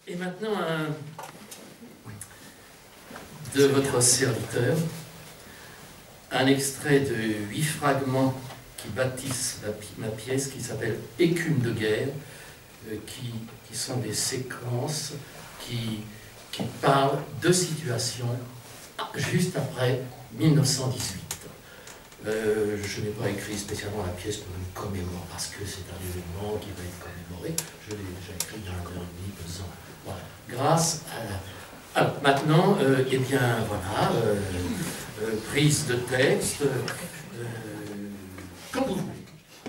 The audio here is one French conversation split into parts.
Et maintenant, de votre serviteur, un extrait de 8 fragments qui bâtissent ma pièce, qui s'appelle Écume de guerre, qui sont des séquences qui parlent de situations juste après 1918. Je n'ai pas écrit spécialement la pièce pour une commémore, parce que c'est un événement qui va être commémoré. Je l'ai déjà écrit il y a 1 an et demi, 2 ans. Voilà. Grâce à la... Alors, maintenant, eh bien, voilà, prise de texte, comme vous voulez.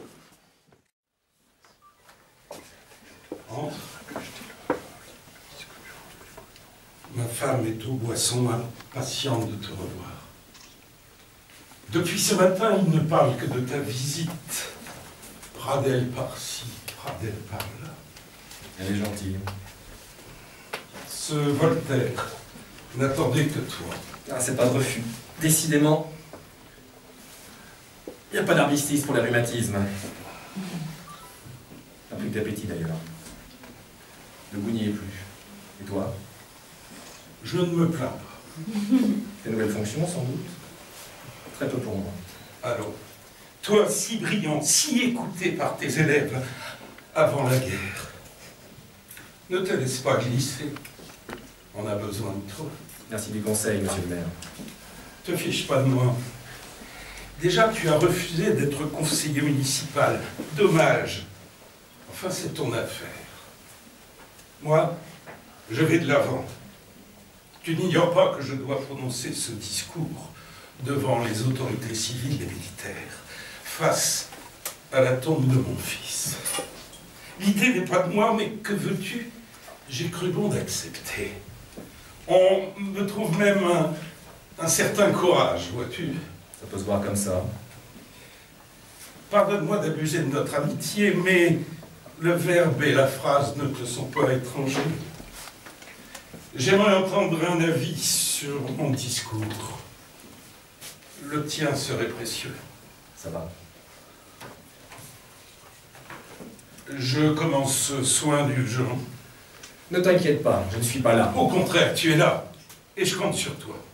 Entre. Ma femme est aux boissons, impatiente de te revoir. Depuis ce matin, il ne parle que de ta visite. Pradel par-ci, Pradel par-là. Elle est gentille. Ce Voltaire n'attendait que toi. Ah, c'est pas de refus. Décidément, il n'y a pas d'armistice pour les rhumatismes. Pas plus d'appétit d'ailleurs. Le goût n'y est plus. Et toi? Je ne me plains pas. Tes nouvelles fonctions, sans doute? Très peu pour moi. Alors, toi si brillant, si écouté par tes élèves avant la guerre, ne te laisse pas glisser. On a besoin de toi. Merci du conseil, monsieur le maire. Te fiche pas de moi. Déjà, tu as refusé d'être conseiller municipal. Dommage. Enfin, c'est ton affaire. Moi, je vais de l'avant. Tu n'ignores pas que je dois prononcer ce discours devant les autorités civiles et militaires, face à la tombe de mon fils. L'idée n'est pas de moi, mais que veux-tu? J'ai cru bon d'accepter. On me trouve même un certain courage, vois-tu. Ça peut se voir comme ça. Pardonne-moi d'abuser de notre amitié, mais le verbe et la phrase ne te sont pas étrangers. J'aimerais entendre un avis sur mon discours. Le tien serait précieux. Ça va. Je commence ce soin d'urgence. Ne t'inquiète pas, je ne suis pas là. Au contraire, tu es là, et je compte sur toi.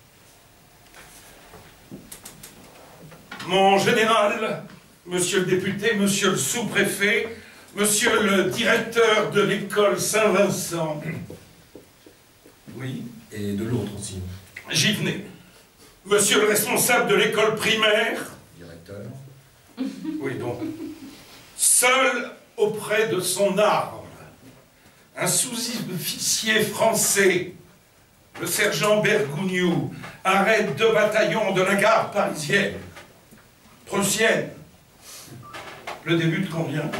Mon général, monsieur le député, monsieur le sous-préfet, monsieur le directeur de l'école Saint-Vincent. Oui. Et de l'autre aussi. J'y venais. Monsieur le responsable de l'école primaire. Directeur. Oui, donc. Seul auprès de son arme, un sous-officier français, le sergent Bergougnou, arrête 2 bataillons de la garde parisienne, prussienne. Le début te convient?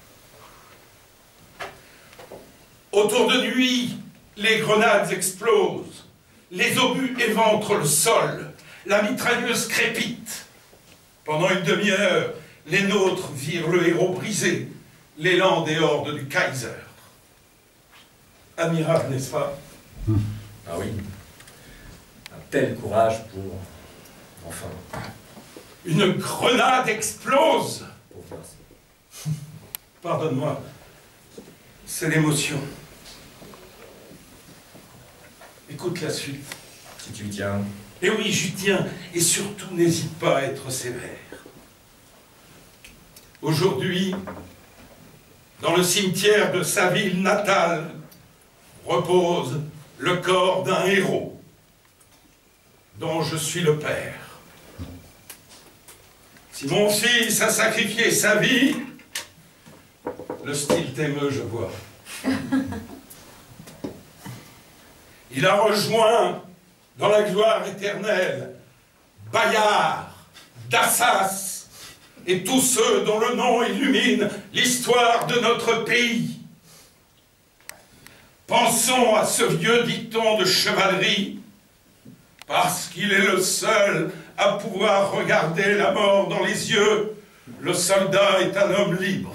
Autour de nuit, les grenades explosent, les obus éventrent le sol, la mitrailleuse crépite. Pendant une demi-heure, les nôtres virent le héros brisé, l'élan des hordes du Kaiser. Admirable, n'est-ce pas? Ah oui. Un tel courage pour... Enfin... Une grenade explose! Pour faire ça. Pardonne-moi, c'est l'émotion. Écoute la suite. Si tu y tiens. Et oui, j'y tiens, et surtout n'hésite pas à être sévère. Aujourd'hui, dans le cimetière de sa ville natale, repose le corps d'un héros, dont je suis le père. Si mon fils a sacrifié sa vie, le style t'émeut, je vois. Il a rejoint dans la gloire éternelle Bayard, Dassas et tous ceux dont le nom illumine l'histoire de notre pays. Pensons à ce vieux dicton de chevalerie, parce qu'il est le seul à pouvoir regarder la mort dans les yeux, le soldat est un homme libre.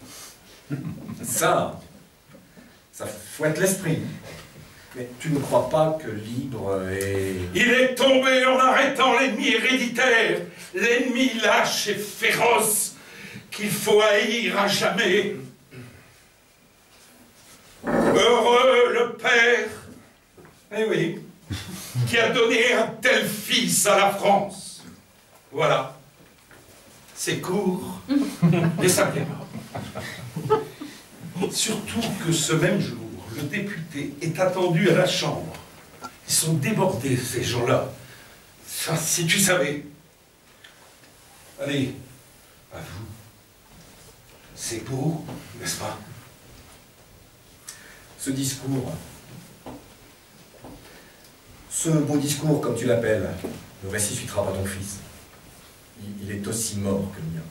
Ça fouette l'esprit. Mais tu ne crois pas que libre est... Il est tombé en arrêtant l'ennemi héréditaire, l'ennemi lâche et féroce, qu'il faut haïr à jamais. Heureux père, eh oui, qui a donné un tel fils à la France. Voilà. C'est court, et ça plaira. Surtout que ce même jour, le député est attendu à la Chambre. Ils sont débordés, ces gens-là. Enfin, si tu savais. Allez, à vous. C'est beau, n'est-ce pas? Ce discours, ce beau discours, comme tu l'appelles, ne ressuscitera pas ton fils. Il est aussi mort que le mien.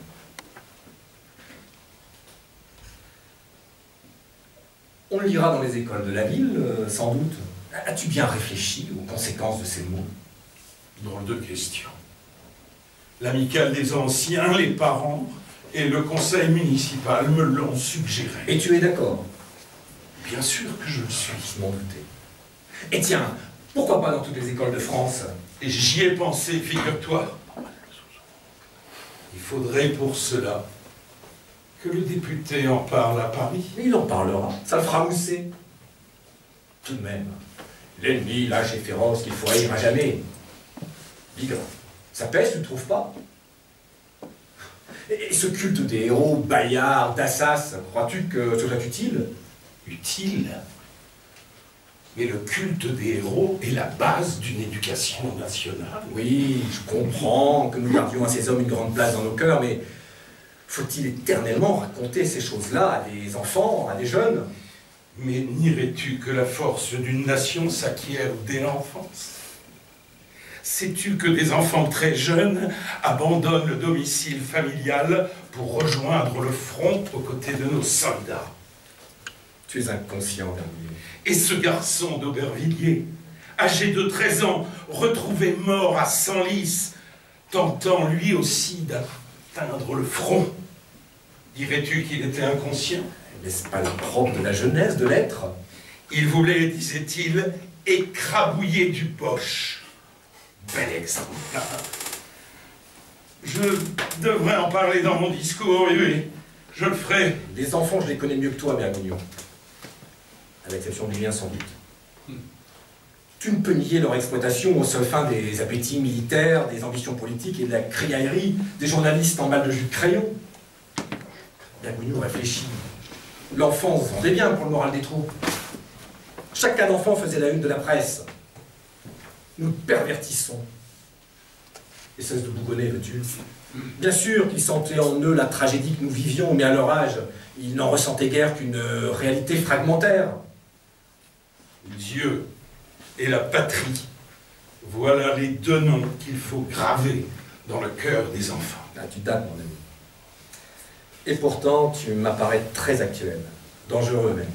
On le lira dans les écoles de la ville, sans doute. As-tu bien réfléchi aux conséquences de ces mots? Drôle de question. L'amicale des anciens, les parents et le conseil municipal me l'ont suggéré. Et tu es d'accord? Bien sûr que je le suis. Je m'en doutais. Et tiens, pourquoi pas dans toutes les écoles de France? Et j'y ai pensé, figure-toi. Il faudrait pour cela que le député en parle à Paris. Mais il en parlera, ça le fera mousser. Tout de même, l'ennemi lâche et féroce qu'il faut haïr à jamais. Bigre, ça pèse, tu ne trouves pas? Et ce culte des héros, Bayard, d'Assas, crois-tu que ce soit utile? Utile? Mais le culte des héros est la base d'une éducation nationale. Oui, je comprends que nous gardions à ces hommes une grande place dans nos cœurs, mais faut-il éternellement raconter ces choses-là à des enfants, à des jeunes? Mais nierais-tu que la force d'une nation s'acquiert dès l'enfance? Sais-tu que des enfants très jeunes abandonnent le domicile familial pour rejoindre le front aux côtés de nos soldats? Tu es inconscient, Vernier. Et ce garçon d'Aubervilliers, âgé de 13 ans, retrouvé mort à Senlis, tentant lui aussi d'atteindre le front, dirais-tu qu'il était inconscient? N'est-ce pas le propre de la jeunesse de l'être? Il voulait, disait-il, écrabouiller du Boche. Bel exemple. Je devrais en parler dans mon discours, oui, je le ferai. Les enfants, je les connais mieux que toi, Bergogneau. À l'exception du mien, sans doute. Tu ne peux nier leur exploitation au seul fin des appétits militaires, des ambitions politiques et de la criaillerie des journalistes en mal de jus de crayon. Bergogneau réfléchit. L'enfance vendait bien pour le moral des troupes. Chaque cas d'enfant faisait la une de la presse. Nous pervertissons. Et cesse de bougonner, veux-tu? Bien sûr qu'ils sentaient en eux la tragédie que nous vivions, mais à leur âge, ils n'en ressentaient guère qu'une réalité fragmentaire. Dieu et la patrie, voilà les deux noms qu'il faut graver dans le cœur des enfants. Ah, tu dates, mon ami. Et pourtant, tu m'apparais très actuel, dangereux même.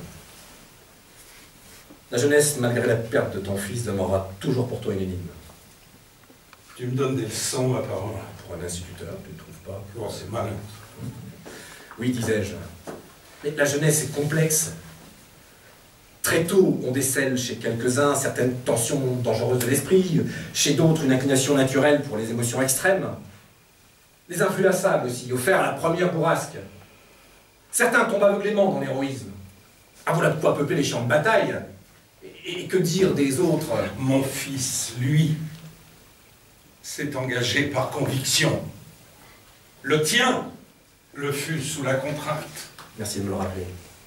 La jeunesse, malgré la perte de ton fils, demeurera toujours pour toi une énigme. Tu me donnes des leçons, apparemment. Pour un instituteur, tu ne trouves pas? Oh, c'est malin. Oui, disais-je. Mais la jeunesse est complexe. Très tôt, on décèle chez quelques-uns certaines tensions dangereuses de l'esprit, chez d'autres une inclination naturelle pour les émotions extrêmes. Les influençables aussi, offerts à la première bourrasque. Certains tombent aveuglément dans l'héroïsme. Ah, voilà de quoi peupler les champs de bataille. Et que dire des autres? Mon fils, lui, s'est engagé par conviction. Le tien le fut sous la contrainte. Merci de me le rappeler.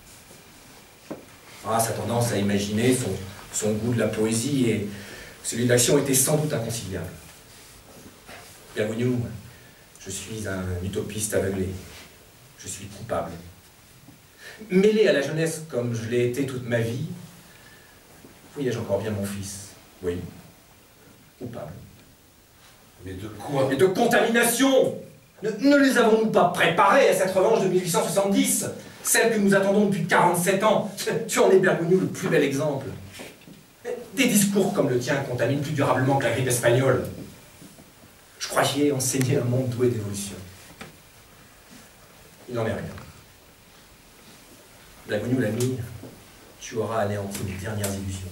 Ah, sa tendance à imaginer, son goût de la poésie et celui de l'action était sans doute inconciliable. Bergogneau, je suis un utopiste aveuglé. Je suis coupable. Mêlé à la jeunesse comme je l'ai été toute ma vie, voyais-je encore bien mon fils? Oui. Coupable. Mais de quoi? Et de contamination! Ne les avons-nous pas préparés à cette revanche de 1870? Celle que nous attendons depuis 47 ans. Tu en es, Bergogneau, le plus bel exemple. Des discours comme le tien contaminent plus durablement que la grippe espagnole. Je croyais enseigner un monde doué d'évolution. Il n'en est rien. Bergogneau, l'ami, tu auras anéanti mes dernières illusions.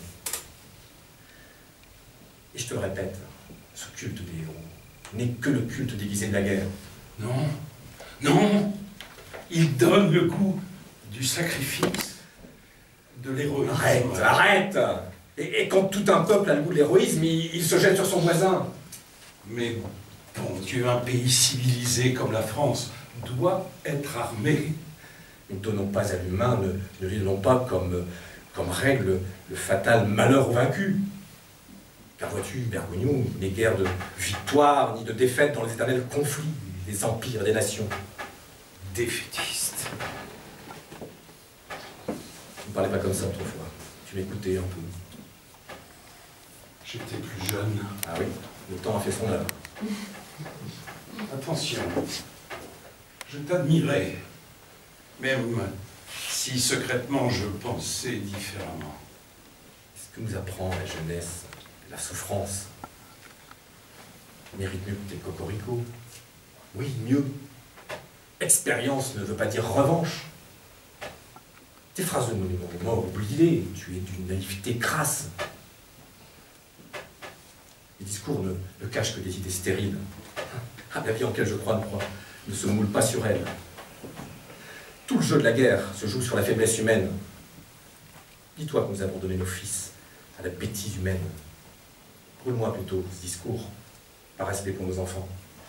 Et je te le répète, ce culte des héros n'est que le culte déguisé de la guerre. Non, non, il donne le goût du sacrifice, de l'héroïsme. Arrête. Et quand tout un peuple a le goût de l'héroïsme, il se jette sur son voisin. Mais bon Dieu, un pays civilisé comme la France doit être armé. Ne donnons pas à l'humain, ne lui donnons pas comme règle le fatal malheur au vaincu. Car vois-tu, Bergogneau, n'est guère de victoire ni de défaite dans les éternels conflits des empires et des nations. Défaitiste. Tu ne parlais pas comme ça autrefois. Tu m'écoutais un peu. J'étais plus jeune. Ah oui, le temps a fait son œuvre. Attention, je t'admirais, même si secrètement je pensais différemment. Ce que nous apprend la jeunesse, la souffrance, mérite mieux que tes cocoricots. Oui, mieux. Expérience ne veut pas dire revanche. Tes phrases de monument, oublie-les, tu es d'une naïveté crasse. Les discours ne cachent que des idées stériles. Ah, la vie en laquelle je crois ne se moule pas sur elle. Tout le jeu de la guerre se joue sur la faiblesse humaine. Dis-toi que nous avons donné nos fils à la bêtise humaine. Brûle-moi plutôt ce discours, par respect pour nos enfants.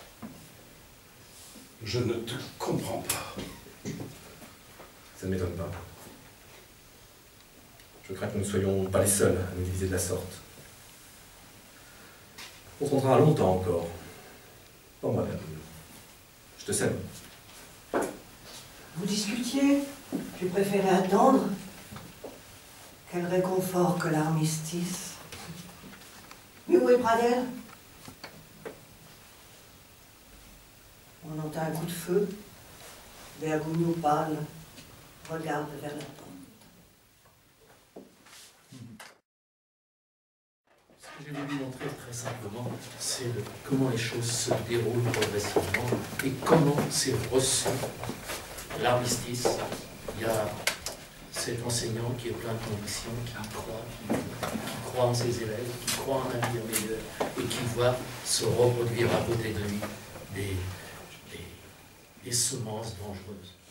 Je ne te comprends pas. Ça ne m'étonne pas. Je crains que nous ne soyons pas les seuls à nous diviser de la sorte. On se rencontrera longtemps encore. Bon, madame, je te sème. Vous discutiez? J'ai préféré attendre. Quel réconfort que l'armistice. Mais où est Pradel? On entend un coup de feu. Bergogneau pâle regarde vers la porte. Ce que j'ai voulu montrer très simplement, c'est comment les choses se déroulent progressivement et comment c'est reçu. L'armistice, il y a cet enseignant qui est plein de convictions, qui croit en ses élèves, qui croit en un avenir meilleur et qui voit se reproduire à côté de lui des semences dangereuses.